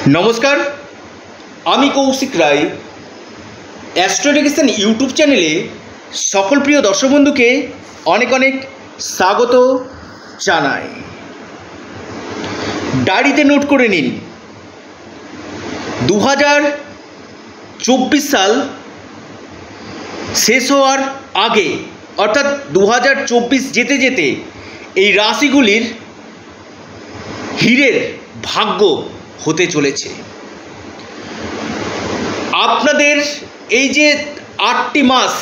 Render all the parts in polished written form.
নমস্কার, আমি কৌশিক রায়। অ্যাস্ট্রোডিকেশন ইউটিউব চ্যানেলে সকল প্রিয় দর্শক বন্ধুকে অনেক অনেক স্বাগত জানাই। ডায়েরিতে নোট করে নিন, 2024 সাল শেষ হওয়ার আগে অর্থাৎ 2024 যেতে যেতে এই রাশিগুলির হীরের ভাগ্য হতে চলেছে। আপনাদের এই যে 8টি মাস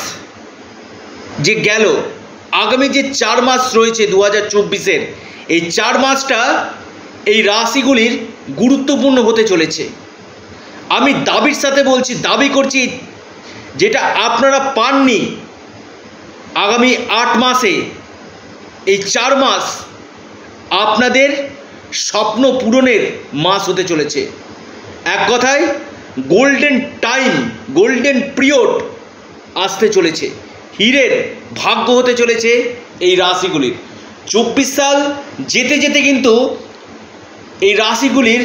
যে গেল, আগামী যে 4 মাস রয়েছে 2024-এর, এই 4 মাসটা এই রাশিগুলির গুরুত্বপূর্ণ হতে চলেছে। আমি দাবির সাথে বলছি, দাবি করছি, যেটা আপনারা পাননি আগামী 8 মাসে, এই 4 মাস আপনাদের স্বপ্ন পূরণের মাস হতে চলেছে। এক কথায় গোল্ডেন টাইম, গোল্ডেন পিরিয়ড আসতে চলেছে, হীরের ভাগ্য হতে চলেছে এই রাশিগুলির। 24 সাল যেতে যেতে কিন্তু এই রাশিগুলির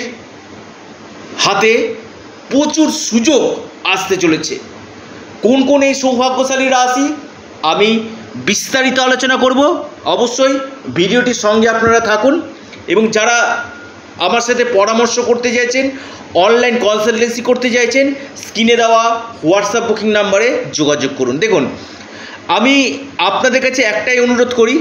হাতে প্রচুর সুযোগ আসতে চলেছে। কোন কোন এই সৌভাগ্যশালী রাশি আমি বিস্তারিত আলোচনা করব। অবশ্যই ভিডিওটির সঙ্গে আপনারা থাকুন এবং যারা আমার সাথে পরামর্শ করতে চাইছেন, অনলাইন কনসালটেন্সি করতে চাইছেন, স্ক্রিনে দেওয়া হোয়াটসঅ্যাপ বুকিং নাম্বারে যোগাযোগ করুন। দেখুন, আমি আপনাদের কাছে একটাই অনুরোধ করি,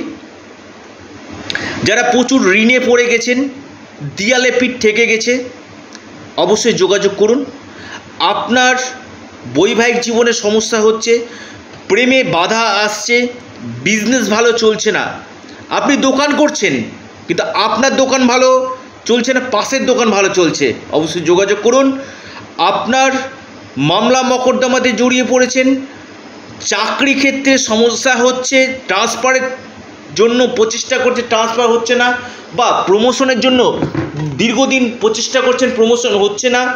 যারা প্রচুর ঋণে পড়ে গেছেন, দেয়ালে পিঠ থেকে গেছে, অবশ্যই যোগাযোগ করুন। আপনার বৈবাহিক জীবনে সমস্যা হচ্ছে, প্রেমে বাধা আসছে, বিজনেস ভালো চলছে না, আপনি দোকান করছেন কিন্তু আপনার দোকান ভালো চলছে না, পাশের দোকান ভালো চলছে, অবশ্যই যোগাযোগ করুন। আপনার মামলা মকদ্দমাতে জড়িয়ে পড়েছেন, চাকরি ক্ষেত্রে সমস্যা হচ্ছে, ট্রান্সফারের জন্য প্রচেষ্টা করছে, ট্রান্সফার হচ্ছে না, বা প্রমোশনের জন্য দীর্ঘদিন প্রচেষ্টা করছেন, প্রমোশন হচ্ছে না,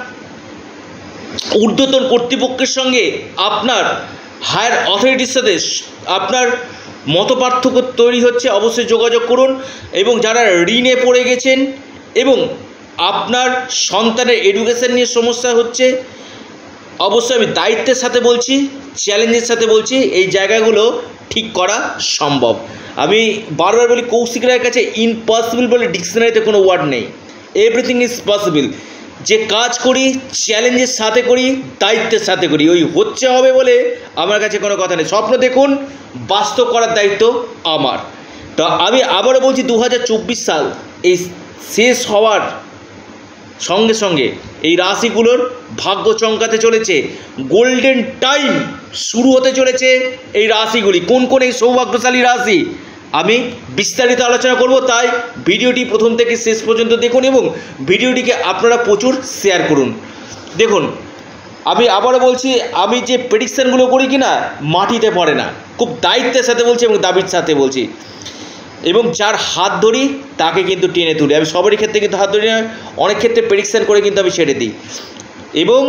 ঊর্ধ্বতন কর্তৃপক্ষের সঙ্গে আপনার হায়ার অথরিটির সাথে আপনার মতপার্থক্য তৈরি হচ্ছে, অবশ্যই যোগাযোগ করুন। এবং যারা ঋণে পড়ে গেছেন এবং আপনার সন্তানের এডুকেশন নিয়ে সমস্যা হচ্ছে, অবশ্যই আমি দায়িত্বের সাথে বলছি, চ্যালেঞ্জের সাথে বলছি, এই জায়গাগুলো ঠিক করা সম্ভব। আমি বারবার বলি, কৌশিক রায়ের কাছে ইম্পসিবল বলে ডিকশনারিতে কোনো ওয়ার্ড নেই, এভরিথিং ইজ পসিবল। যে কাজ করি চ্যালেঞ্জের সাথে করি, দায়িত্বের সাথে করি, ওই হচ্ছে হবে বলে আমার কাছে কোনো কথা নেই। স্বপ্ন দেখুন, বাস্তব করার দায়িত্ব আমার। তো আমি আবারও বলছি, 2024 সাল এই শেষ হওয়ার সঙ্গে সঙ্গে এই রাশিগুলোর ভাগ্য চমকাতে চলেছে, গোল্ডেন টাইম শুরু হতে চলেছে এই রাশিগুলি। কোন কোন এই সৌভাগ্যশালী রাশি আমি বিস্তারিত আলোচনা করব, তাই ভিডিওটি প্রথম থেকে শেষ পর্যন্ত দেখুন এবং ভিডিওটিকে আপনারা প্রচুর শেয়ার করুন। দেখুন, আমি আবারও বলছি, আমি যে প্রেডিকশানগুলো করি কিনা মাটিতে পড়ে না, খুব দায়িত্বের সাথে বলছি এবং দাবির সাথে বলছি, এবং যার হাত ধরি তাকে কিন্তু টেনে তুলি। আমি সবারই ক্ষেত্রে কিন্তু হাত ধরি না, অনেক ক্ষেত্রে প্রেডিকশান করে কিন্তু আমি ছেড়ে দিই। এবং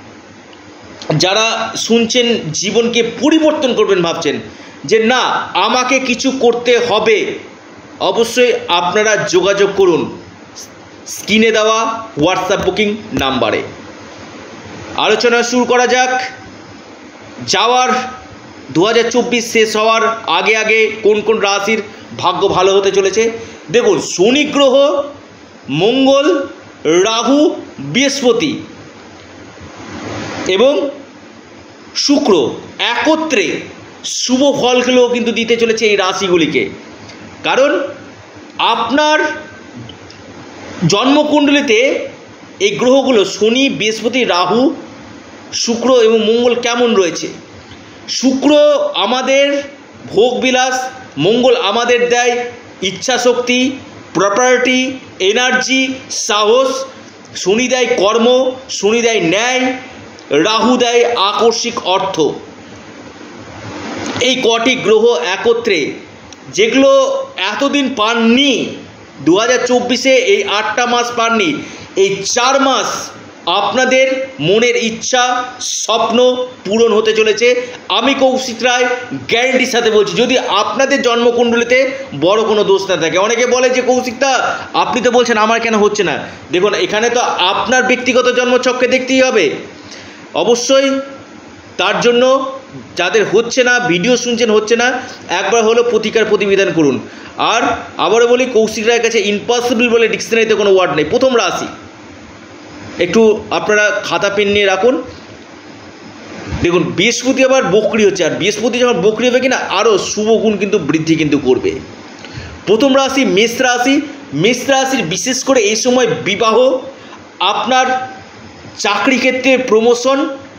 যারা শুনছেন, জীবনকে পরিবর্তন করবেন ভাবছেন যে না আমাকে কিছু করতে হবে, অবশ্যই আপনারা যোগাযোগ করুন স্ক্রিনে দেওয়া হোয়াটসঅ্যাপ বুকিং নাম্বারে। আলোচনা শুরু করা যাক। যাওয়ার 2024 শেষ হওয়ার আগে আগে কোন কোন রাশির ভাগ্য ভালো হতে চলেছে দেখুন। শনি গ্রহ, মঙ্গল, রাহু, বৃহস্পতি এবং শুক্র একত্রে শুভ ফলগুলো কিন্তু দিতে চলেছে এই রাশিগুলিকে। কারণ আপনার জন্মকুণ্ডলিতে এই গ্রহগুলো শনি, বৃহস্পতি, রাহু, শুক্র এবং মঙ্গল কেমন রয়েছে। শুক্র আমাদের ভোগবিলাস, মঙ্গল আমাদের দেয় ইচ্ছাশক্তি, প্রপার্টি, এনার্জি, সাহস, শনি দেয় কর্ম, শনি দেয় ন্যায়, রাহু দেয় আকস্মিক অর্থ। এই কটি গ্রহ একত্রে যেগুলো এতদিন পাননি 2024-এ, এই 8টা মাস পাননি, এই 4 মাস আপনাদের মনের ইচ্ছা স্বপ্ন পূরণ হতে চলেছে। আমি কৌশিক রায় গ্যারেন্টির সাথে বলছি, যদি আপনাদের জন্মকুণ্ডলিতে বড় কোনো দোষ না থাকে। অনেকে বলে যে কৌশিকদা আপনি তো বলছেন আমার কেন হচ্ছে না। দেখুন এখানে তো আপনার ব্যক্তিগত জন্মছককে দেখতেই হবে অবশ্যই। তার জন্য যাদের হচ্ছে না, ভিডিও শুনছেন হচ্ছে না, একবার হলো প্রতিকার প্রতিবিধান করুন। আর আবারও বলি, কৌশিক রায়ের কাছে ইম্পসিবল বলে ডিকশনারিতে কোনো ওয়ার্ড নেই। প্রথম রাশি, একটু আপনারা খাতা পেন নিয়ে রাখুন। দেখুন বৃহস্পতি আবার বকরি হচ্ছে, আর বৃহস্পতি যখন বকরি হবে কিনা আরও শুভ গুণ কিন্তু বৃদ্ধি কিন্তু করবে। প্রথম রাশি মেষ রাশি। মেষ রাশির বিশেষ করে এই সময় বিবাহ, আপনার চাকরি ক্ষেত্রে প্রমোশন,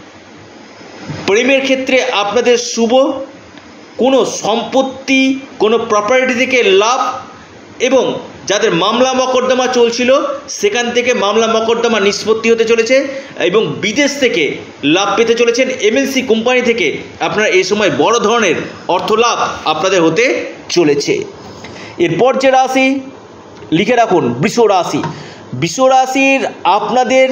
প্রেমের ক্ষেত্রে আপনাদের শুভ, কোনো সম্পত্তি কোনো প্রপার্টি থেকে লাভ, এবং যাদের মামলা মকদ্দমা চলছিল সেখান থেকে মামলা মকদ্দমা নিষ্পত্তি হতে চলেছে, এবং বিদেশ থেকে লাভ পেতে চলেছেন। এমএনসি কোম্পানি থেকে আপনারা এই সময় বড় ধরনের অর্থ লাভ আপনাদের হতে চলেছে। এরপর যে রাশি লিখে রাখুন বৃষ রাশি। বৃষ রাশির আপনাদের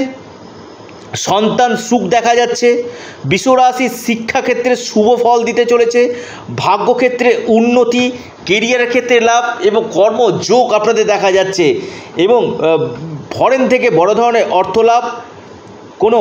সন্তান সুখ দেখা যাচ্ছে। বৃষ রাশির শিক্ষাক্ষেত্রে শুভ ফল দিতে চলেছে, ভাগ্যক্ষেত্রে উন্নতি, কেরিয়ারের ক্ষেত্রে লাভ এবং কর্মযোগ আপনাদের দেখা যাচ্ছে, এবং ফরেন থেকে বড় ধরনের অর্থ লাভ, কোনো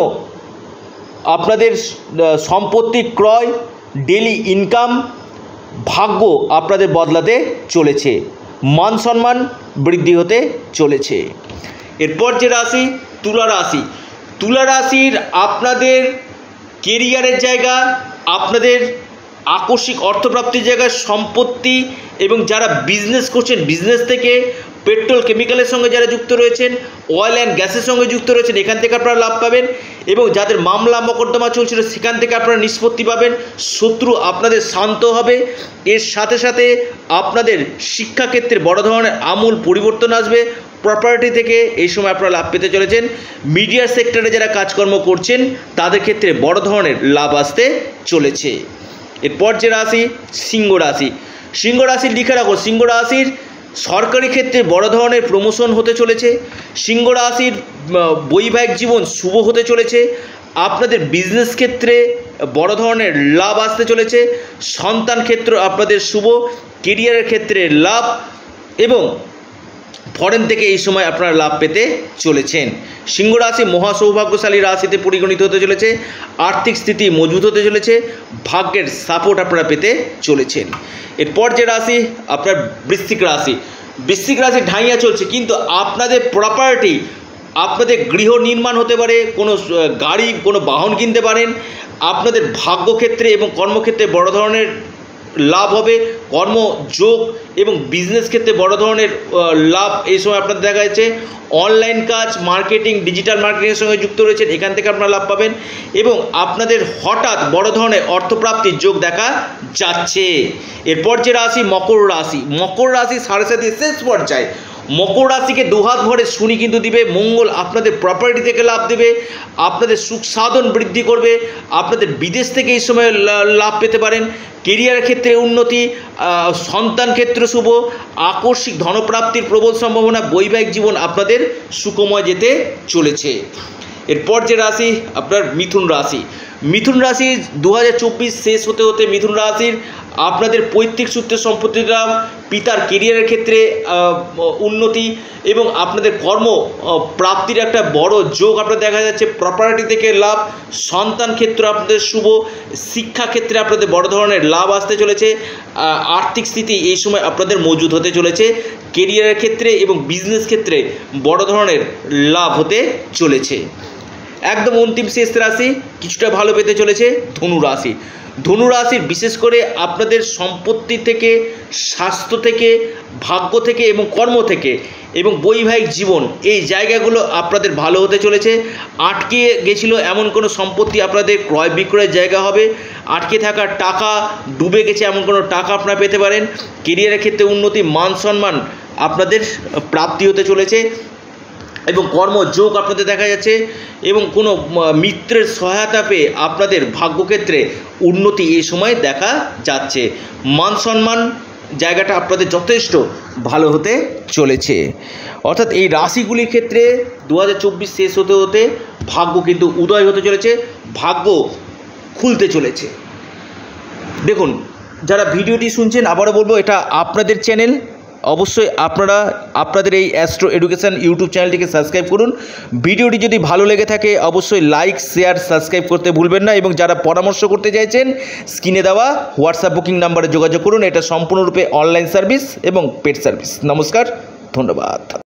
আপনাদের সম্পত্তি ক্রয়, ডেলি ইনকাম, ভাগ্য আপনাদের বদলাতে চলেছে, মান সম্মান বৃদ্ধি হতে চলেছে। এরপর যে রাশি তুলা রাশি। তুলা রাশির আপনাদের কেরিয়ারের জায়গা, আপনাদের আকস্মিক অর্থপ্রাপ্তির জায়গা, সম্পত্তি, এবং যারা বিজনেস করছেন বিজনেস থেকে, পেট্রোল কেমিক্যালের সঙ্গে যারা যুক্ত রয়েছেন, অয়েল অ্যান্ড গ্যাসের সঙ্গে যুক্ত রয়েছেন, এখান থেকে আপনারা লাভ পাবেন, এবং যাদের মামলা মকদ্দমা চলছিল সেখান থেকে আপনারা নিষ্পত্তি পাবেন, শত্রু আপনাদের শান্ত হবে। এর সাথে সাথে আপনাদের শিক্ষাক্ষেত্রে বড় ধরনের আমূল পরিবর্তন আসবে। প্রপার্টি থেকে এই সময় আপনারা লাভ পেতে চলেছেন। মিডিয়া সেক্টরে যারা কাজকর্ম করছেন তাদের ক্ষেত্রে বড় ধরনের লাভ আসতে চলেছে। এরপর যে রাশি সিংহ রাশি। সিংহ রাশি লিখে রাখো, সিংহ রাশির সরকারি ক্ষেত্রে বড় ধরনের প্রমোশন হতে চলেছে। সিংহ রাশির বৈবাহিক জীবন শুভ হতে চলেছে। আপনাদের বিজনেস ক্ষেত্রে বড় ধরনের লাভ আসতে চলেছে। সন্তান ক্ষেত্র আপনাদের শুভ, কেরিয়ারের ক্ষেত্রে লাভ, এবং ফরেন থেকে এই সময় আপনারা লাভ পেতে চলেছেন। সিংহ রাশি মহা সৌভাগ্যশালী রাশিতে পরিগণিত হতে চলেছে। আর্থিক স্থিতি মজবুত হতে চলেছে, ভাগ্যের সাপোর্ট আপনারা পেতে চলেছেন। এরপর যে রাশি আপনার বৃশ্চিক রাশি। বৃশ্চিক রাশি ঢাইয়া চলছে, কিন্তু আপনাদের প্রপার্টি, আপনাদের গৃহ নির্মাণ হতে পারে, কোনো গাড়ি কোনো বাহন কিনতে পারেন। আপনাদের ভাগ্যক্ষেত্রে এবং কর্মক্ষেত্রে বড় ধরনের লাভ হবে, কর্মযোগ এবং বিজনেস ক্ষেত্রে বড় ধরনের লাভ এই সময় আপনাদের দেখা যাচ্ছে। অনলাইন কাজ, মার্কেটিং, ডিজিটাল মার্কেটিংয়ের সঙ্গে যুক্ত রয়েছেন, এখান থেকে আপনারা লাভ পাবেন, এবং আপনাদের হঠাৎ বড় ধরনের অর্থপ্রাপ্তির যোগ দেখা যাচ্ছে। এরপর যে রাশি মকর রাশি। মকর রাশি সাড়ে সাথে শেষ পর্যায়ে। মকর রাশিকে দুহাত ভরে শনি কিন্তু দিবে। মঙ্গল আপনাদের প্রপার্টি থেকে লাভ দেবে, আপনাদের সুখ সাধন বৃদ্ধি করবে, আপনাদের বিদেশ থেকে এই সময় লাভ পেতে পারেন। কেরিয়ারের ক্ষেত্রে উন্নতি, সন্তান ক্ষেত্র শুভ, আকস্মিক ধনপ্রাপ্তির প্রবল সম্ভাবনা, বৈবাহিক জীবন আপনাদের সুখময় যেতে চলেছে। এরপর যে রাশি আপনার মিথুন রাশি। মিথুন রাশি 2024 শেষ হতে হতে মিথুন রাশির আপনাদের পৈতৃক সূত্রে সম্পত্তি লাভ, পিতার কেরিয়ারের ক্ষেত্রে উন্নতি, এবং আপনাদের কর্ম প্রাপ্তির একটা বড় যোগ আপনার দেখা যাচ্ছে। প্রপার্টি থেকে লাভ, সন্তান ক্ষেত্র আপনাদের শুভ, শিক্ষা ক্ষেত্রে আপনাদের বড় ধরনের লাভ আসতে চলেছে। আর্থিক স্থিতি এই সময় আপনাদের মজুদ হতে চলেছে। কেরিয়ারের ক্ষেত্রে এবং বিজনেস ক্ষেত্রে বড় ধরনের লাভ হতে চলেছে। একদম অন্তিম শেষ রাশি কিছুটা ভালো পেতে চলেছে ধনু রাশি। ধনু রাশির বিশেষ করে আপনাদের সম্পত্তি থেকে, স্বাস্থ্য থেকে, ভাগ্য থেকে এবং কর্ম থেকে এবং বৈবাহিক জীবন, এই জায়গাগুলো আপনাদের ভালো হতে চলেছে। আটকে গেছিল এমন কোনো সম্পত্তি আপনাদের ক্রয় বিক্রয়ের জায়গা হবে। আটকে থাকা টাকা, ডুবে গেছে এমন কোনো টাকা আপনারা পেতে পারেন। কেরিয়ারের ক্ষেত্রে উন্নতি, মান সম্মান আপনাদের প্রাপ্তি হতে চলেছে, এবং কর্মযোগ আপনাদের দেখা যাচ্ছে, এবং কোনো মিত্রের সহায়তা পেয়ে আপনাদের ভাগ্যক্ষেত্রে উন্নতি এই সময় দেখা যাচ্ছে। মান সম্মান জায়গাটা আপনাদের যথেষ্ট ভালো হতে চলেছে। অর্থাৎ এই রাশিগুলির ক্ষেত্রে 2024 শেষ হতে হতে ভাগ্য কিন্তু উদয় হতে চলেছে, ভাগ্য খুলতে চলেছে। দেখুন, যারা ভিডিওটি শুনছেন, আবারও বলবো এটা আপনাদের চ্যানেল, অবশ্যই আপনারা আপনাদের এই অ্যাস্ট্রো এডুকেশন ইউটিউব চ্যানেলটিকে সাবস্ক্রাইব করুন। ভিডিওটি যদি ভালো লেগে থাকে অবশ্যই লাইক, শেয়ার, সাবস্ক্রাইব করতে ভুলবেন না, এবং যারা পরামর্শ করতে চাইছেন স্ক্রিনে দেওয়া হোয়াটসঅ্যাপ বুকিং নাম্বারে যোগাযোগ করুন। এটা সম্পূর্ণরূপে অনলাইন সার্ভিস এবং পেড সার্ভিস। নমস্কার, ধন্যবাদ।